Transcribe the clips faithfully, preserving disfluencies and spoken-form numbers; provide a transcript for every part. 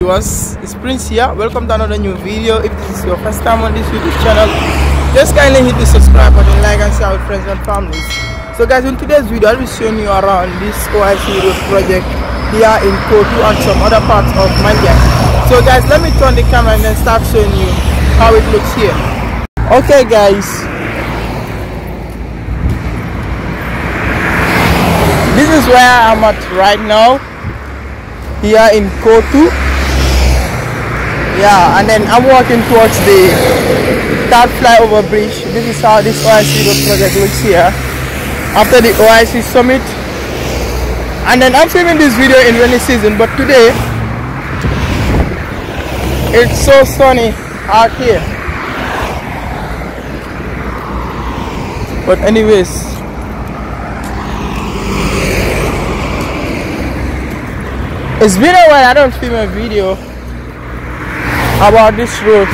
Viewers, it's Prince here. Welcome to another new video. If this is your first time on this YouTube channel, just kindly hit the subscribe button, like and share with friends and families. So guys, in today's video I'll be showing you around this O I C road project here in Kotu and some other parts of Manjai. So guys, let me turn the camera and then start showing you how it looks here. Okay guys, this is where I'm at right now, here in Kotu. Yeah, and then I'm walking towards the third flyover bridge. This is how this O I C road project looks here after the O I C summit. And then I'm filming this video in rainy season, but today it's so sunny out here. But anyways, it's been a while I don't film a video about this road.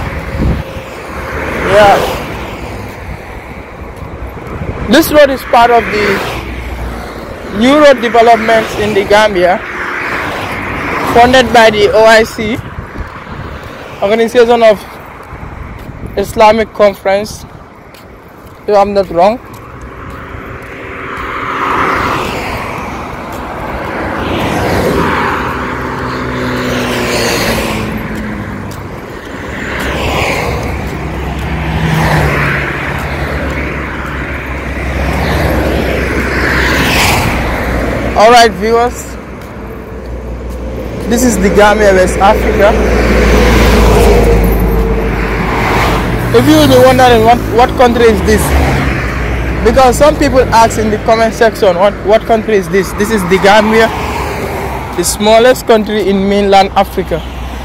Yeah, this road is part of the new road developments in the Gambia, funded by the O I C, Organization of Islamic Conference, if I'm not wrong. Alright viewers, this is the Gambia, West Africa. If you will be wondering what, what country is this, because some people ask in the comment section what, what country is this. This is the Gambia, the smallest country in mainland Africa.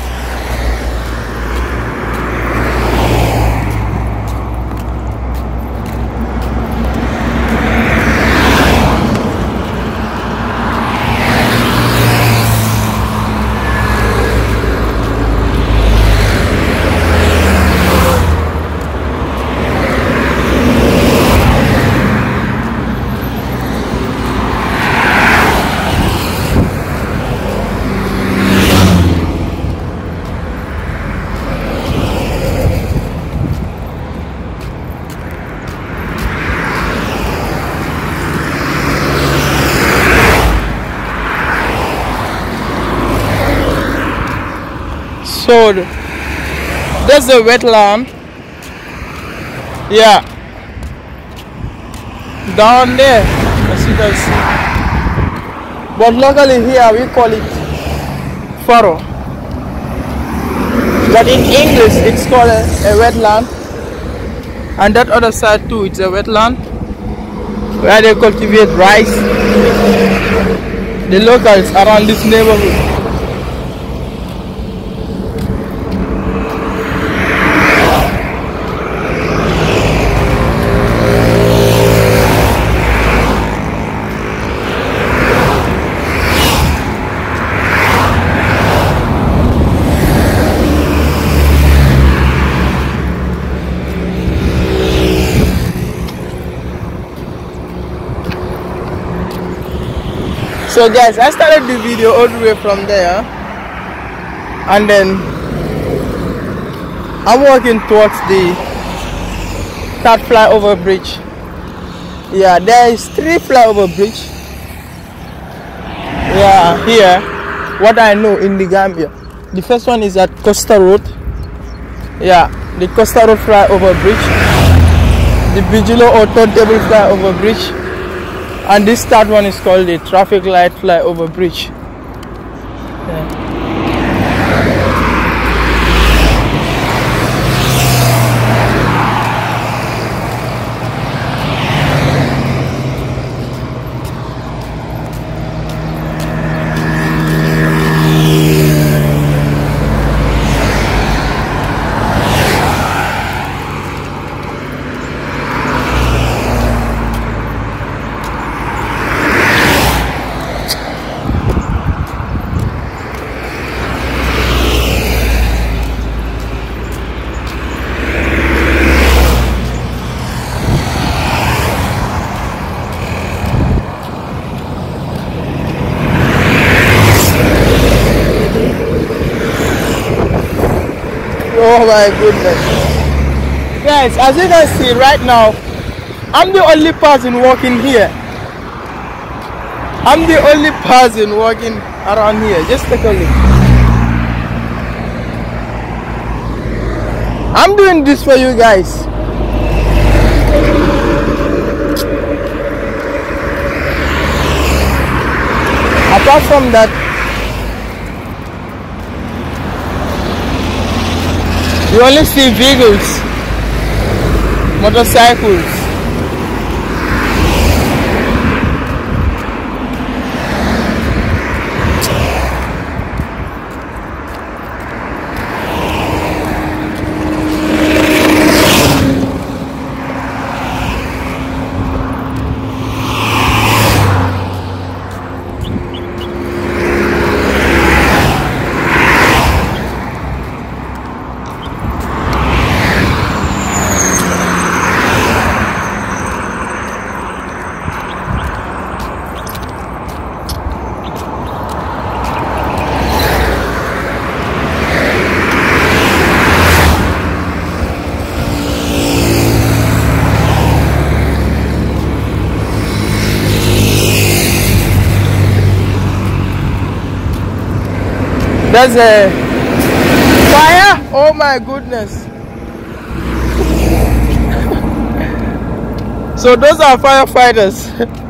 So there's a wetland, yeah, down there, as you can see. But locally here we call it furrow. But in English it's called a, a wetland. And that other side too, it's a wetland where they cultivate rice. The locals around this neighborhood. So guys, I started the video all the way from there, and then I'm walking towards the third flyover bridge. Yeah, there is three flyover bridge. Yeah, here, what I know in the Gambia. The first one is at Costa Road. Yeah, the Costa Road flyover bridge, the Bijilo or turntable flyover bridge. And this third one is called the traffic light flyover bridge. Yeah. Oh my goodness. Guys, as you can see right now, I'm the only person walking here. I'm the only person walking around here. Just take a look. I'm doing this for you guys. Apart from that, you only see vehicles, motorcycles. There's a fire. Oh my goodness. So those are firefighters.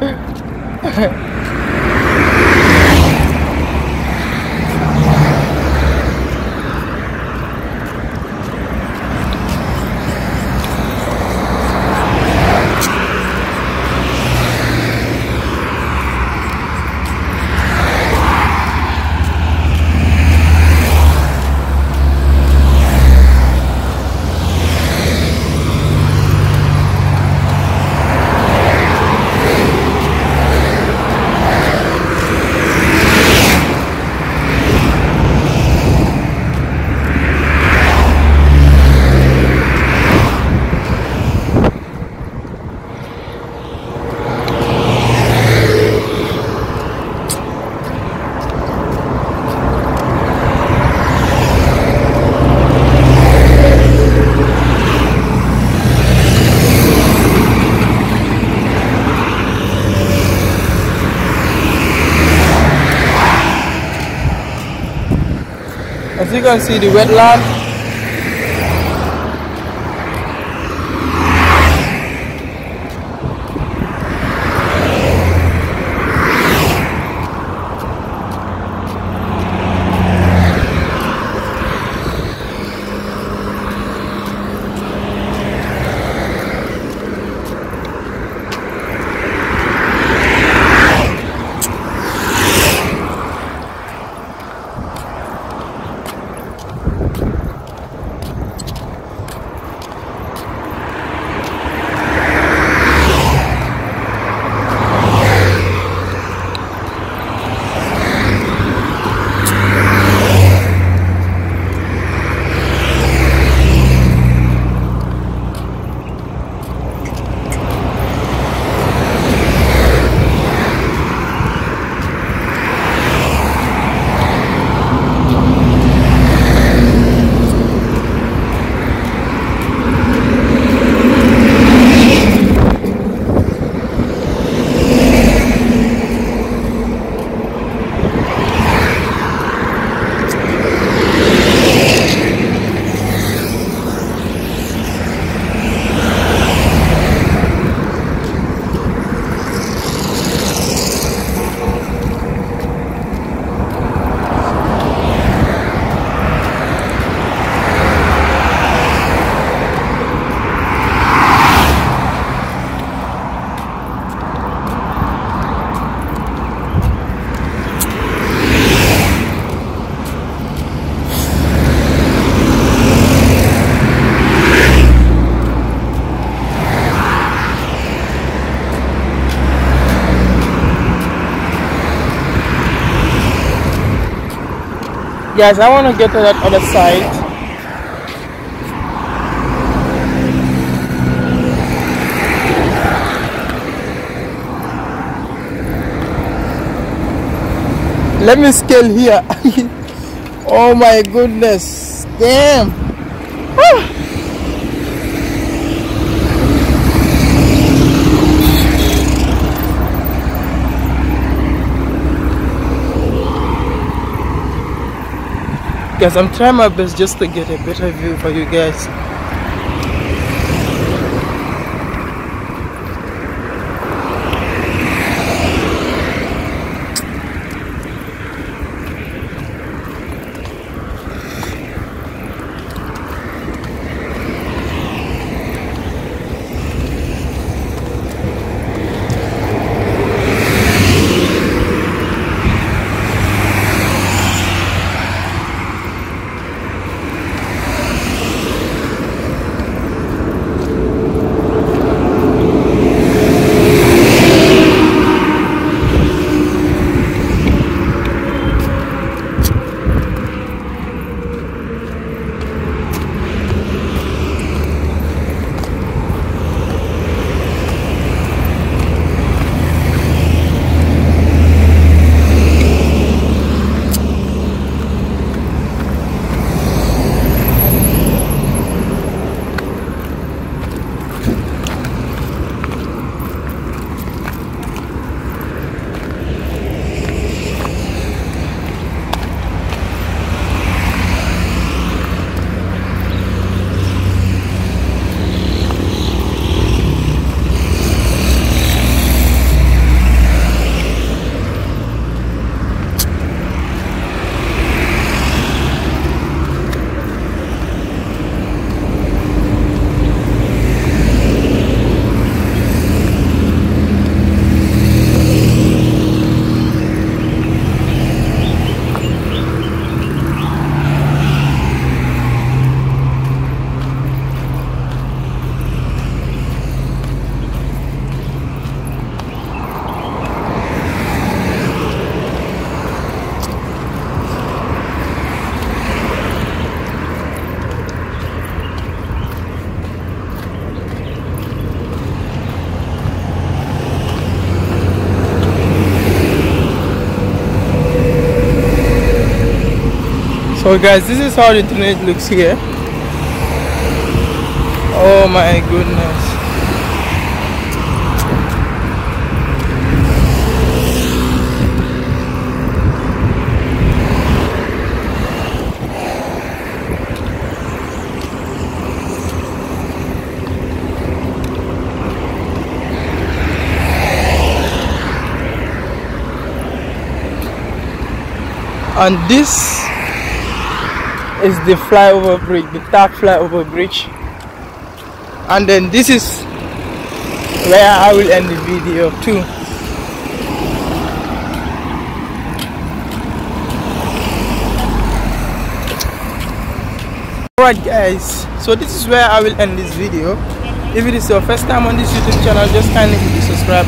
As you can see, the wetland. Guys, I want to get to that other side. Let me scale here. Oh my goodness. Damn. Guys, I'm trying my best just to get a better view for you guys. So guys, this is how the internet looks here. Oh my goodness. And this is the flyover bridge, the Tack flyover bridge, and then this is where I will end the video too. Alright guys, so this is where I will end this video. If it is your first time on this YouTube channel, just kindly hit the subscribe button, like and share with friends and families. I'm out. See you on the next video. Bye.